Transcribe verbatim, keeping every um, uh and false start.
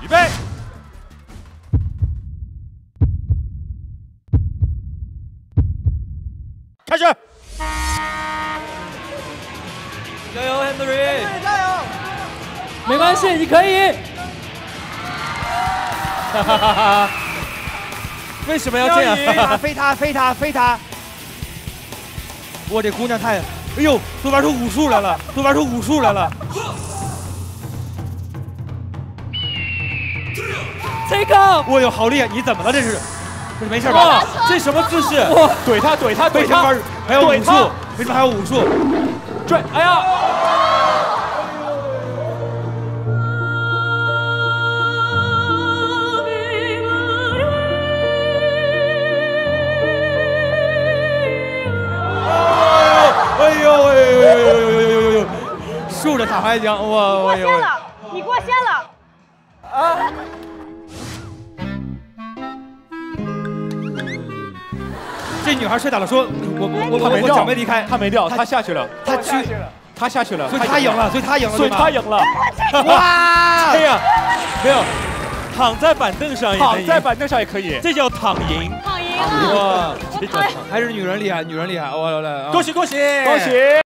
备，开始。 加油 ，Henry！ 加油！ 没关系，你可以。哈哈哈哈！为什么要这样？ 飞他，飞他，飞他！ 我这姑娘太……哎呦，都玩出武术来了，都玩出武术来了。 这个， 我呦，好厉害！你怎么了？这是？这是没事吧？ 这什么姿势？ 哇， 怼他，怼他，怼他！ 还有武术？为什么还有武术？ 追！哎呀！ 哎呦哎呦哎呦哎呦哎呦呦！竖着打还行，哇！ 过线了，你过线了。啊！ 这女孩摔倒了，说：“我我我我脚没离开， 她没掉，她下去了， 她去， 她下去了， 所以她赢了，所以她赢了， 所以她赢了。 哇！ 这样没有，躺在板凳上，躺在板凳上也可以，这叫躺赢。 躺赢了！ 哇，这叫还是女人厉害，女人厉害！我来， 恭喜恭喜恭喜！